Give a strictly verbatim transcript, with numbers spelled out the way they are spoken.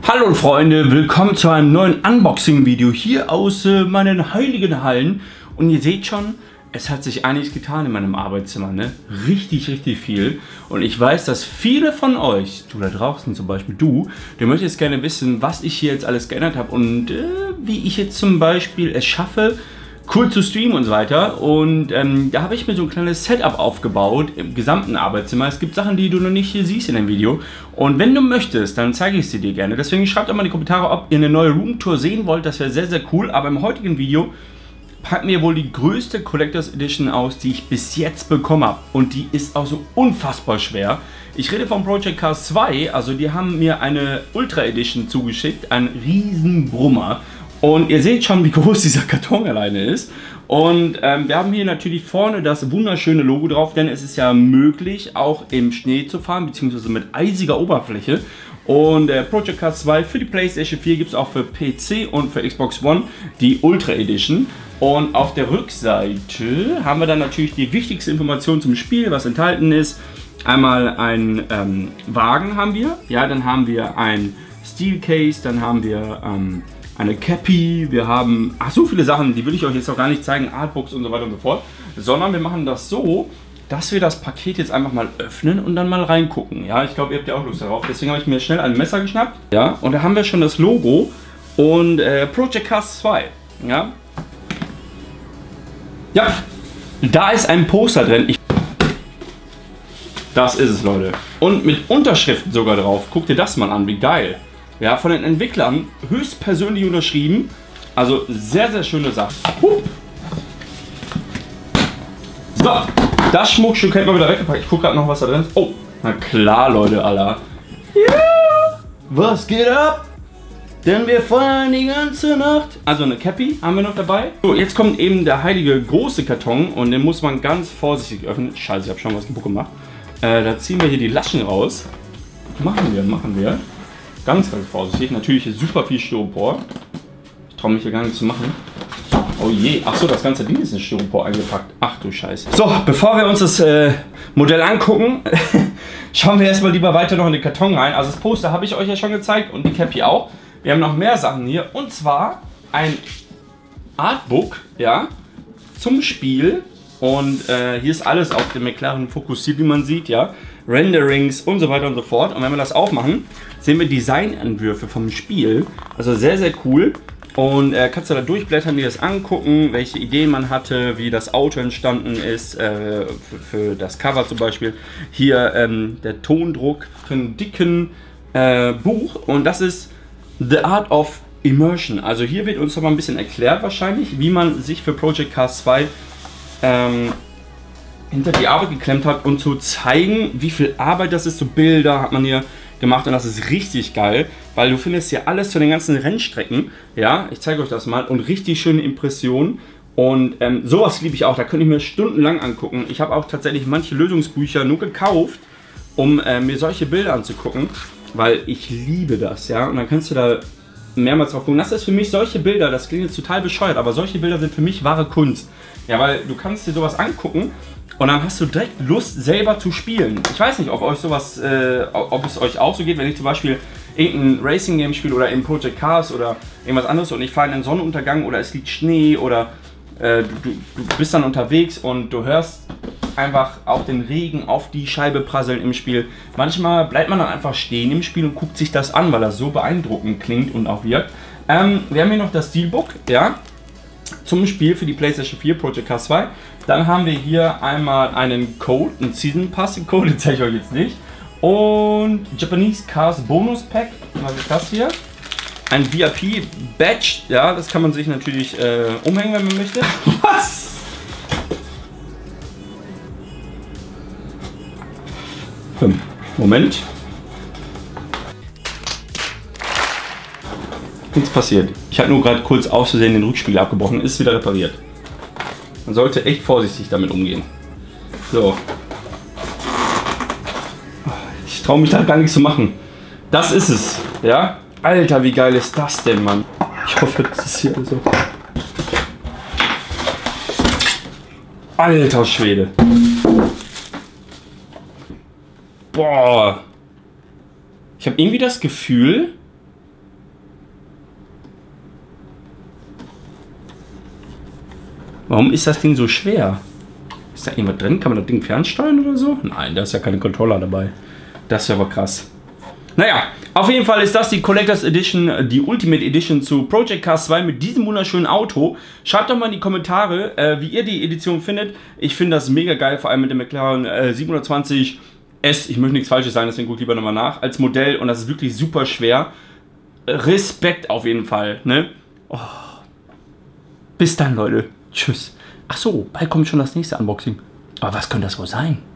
Hallo Freunde, willkommen zu einem neuen Unboxing-Video hier aus äh, meinen heiligen Hallen. Und ihr seht schon, es hat sich einiges getan in meinem Arbeitszimmer, ne? Richtig, richtig viel. Und ich weiß, dass viele von euch, du da draußen zum Beispiel, du, du möchtest gerne wissen, was ich hier jetzt alles geändert habe und äh, wie ich jetzt zum Beispiel es schaffe, cool zu streamen und so weiter. Und ähm, da habe ich mir so ein kleines Setup aufgebaut im gesamten Arbeitszimmer. Es gibt Sachen, die du noch nicht hier siehst in dem Video. Und wenn du möchtest, dann zeige ich sie dir gerne. Deswegen schreibt doch mal in die Kommentare, ob ihr eine neue Roomtour sehen wollt. Das wäre sehr, sehr cool. Aber im heutigen Video packen wir wohl die größte Collectors Edition aus, die ich bis jetzt bekommen habe. Und die ist auch so unfassbar schwer. Ich rede von Project Cars zwei. Also die haben mir eine Ultra Edition zugeschickt. Ein riesen Brummer. Und ihr seht schon, wie groß dieser Karton alleine ist. Und ähm, wir haben hier natürlich vorne das wunderschöne Logo drauf, denn es ist ja möglich, auch im Schnee zu fahren, beziehungsweise mit eisiger Oberfläche. Und äh, Project Cars zwei für die PlayStation vier gibt es auch für P C und für Xbox One die Ultra Edition. Und auf der Rückseite haben wir dann natürlich die wichtigste Information zum Spiel, was enthalten ist. Einmal ein ähm, Wagen haben wir, ja, dann haben wir ein Steel Case, dann haben wir ähm, eine Cappy, wir haben ach, so viele Sachen, die will ich euch jetzt auch gar nicht zeigen, Artbooks und so weiter und so fort, sondern wir machen das so, dass wir das Paket jetzt einfach mal öffnen und dann mal reingucken. Ja, ich glaube, ihr habt ja auch Lust darauf, deswegen habe ich mir schnell ein Messer geschnappt. Ja, und da haben wir schon das Logo und äh, Project Cars zwei. Ja. Ja, da ist ein Poster drin. Ich das ist es, Leute. Und mit Unterschriften sogar drauf. Guck dir das mal an, wie geil. Ja, von den Entwicklern höchstpersönlich unterschrieben. Also sehr, sehr schöne Sache. Huh. So, das Schmuckstück hätten wir wieder weggepackt. Ich gucke gerade noch, was da drin ist. Oh, na klar, Leute, Alter. Ja, was geht ab? Denn wir feiern die ganze Nacht. Also eine Cappy haben wir noch dabei. So, jetzt kommt eben der heilige große Karton und den muss man ganz vorsichtig öffnen. Scheiße, ich habe schon was kaputt gemacht. Äh, da ziehen wir hier die Laschen raus. Machen wir, machen wir. Ganz, ganz vorsichtig. Natürlich ist super viel Styropor. Ich traue mich hier gar nicht zu machen. Oh je. Achso, das ganze Ding ist in Styropor eingepackt. Ach du Scheiße. So, bevor wir uns das äh, Modell angucken, schauen wir erstmal lieber weiter noch in den Karton rein. Also das Poster habe ich euch ja schon gezeigt und die Cappy auch. Wir haben noch mehr Sachen hier. Und zwar ein Artbook, ja, zum Spiel. Und äh, hier ist alles auf dem McLaren fokussiert, wie man sieht, ja. Renderings und so weiter und so fort. Und wenn wir das aufmachen, sehen wir Designentwürfe vom Spiel. Also sehr, sehr cool. Und äh, kannst du da durchblättern, dir das angucken, welche Ideen man hatte, wie das Auto entstanden ist, äh, für, für das Cover zum Beispiel. Hier ähm, der Tondruck für einen dicken äh, Buch. Und das ist The Art of Immersion. Also hier wird uns noch mal ein bisschen erklärt wahrscheinlich, wie man sich für Project Cars zwei ähm, hinter die Arbeit geklemmt hat und zu zeigen, wie viel Arbeit das ist. So Bilder hat man hier gemacht und das ist richtig geil, weil du findest hier alles zu den ganzen Rennstrecken. Ja, ich zeige euch das mal und richtig schöne Impressionen und ähm, sowas liebe ich auch. Da könnte ich mir stundenlang angucken. Ich habe auch tatsächlich manche Lösungsbücher nur gekauft, um äh, mir solche Bilder anzugucken, weil ich liebe das. Ja, und dann kannst du da mehrmals drauf gucken. Das ist für mich solche Bilder, das klingt jetzt total bescheuert, aber solche Bilder sind für mich wahre Kunst. Ja, weil du kannst dir sowas angucken und dann hast du direkt Lust, selber zu spielen. Ich weiß nicht, ob euch sowas, äh, ob es euch auch so geht, wenn ich zum Beispiel irgendein Racing-Game spiele oder in Project Cars oder irgendwas anderes und ich fahre in den Sonnenuntergang oder es liegt Schnee oder äh, du, du, du bist dann unterwegs und du hörst einfach auch den Regen auf die Scheibe prasseln im Spiel. Manchmal bleibt man dann einfach stehen im Spiel und guckt sich das an, weil das so beeindruckend klingt und auch wirkt. Ähm, wir haben hier noch das Steelbook, ja, zum Spiel für die PlayStation vier, Project Cars zwei. Dann haben wir hier einmal einen Code, einen Season Pass Code, den zeige ich euch jetzt nicht. Und Japanese Cars Bonus Pack, was ist das hier? Ein V I P Badge, ja, das kann man sich natürlich äh, umhängen, wenn man möchte. Was? Hm. Moment. Nichts passiert. Ich habe nur gerade kurz aus Versehen den Rückspiegel abgebrochen, ist wieder repariert. Man sollte echt vorsichtig damit umgehen. So. Ich traue mich da gar nichts zu machen. Das ist es, ja? Alter, wie geil ist das denn, Mann? Ich hoffe, das ist hier so. Alter Schwede. Boah. Ich habe irgendwie das Gefühl, Warum ist das Ding so schwer? Ist da irgendwas drin? Kann man das Ding fernsteuern oder so? Nein, da ist ja keine Controller dabei. Das ist aber krass. Naja, auf jeden Fall ist das die Collectors Edition, die Ultimate Edition zu Project Cars zwei mit diesem wunderschönen Auto. Schreibt doch mal in die Kommentare, äh, wie ihr die Edition findet. Ich finde das mega geil, vor allem mit dem McLaren äh, siebenhundertzwanzig S. Ich möchte nichts Falsches sagen, deswegen gucke ich lieber nochmal nach. Als Modell und das ist wirklich super schwer. Respekt auf jeden Fall, ne? Oh. Bis dann, Leute. Tschüss. Ach so, bald kommt schon das nächste Unboxing. Aber was könnte das wohl sein?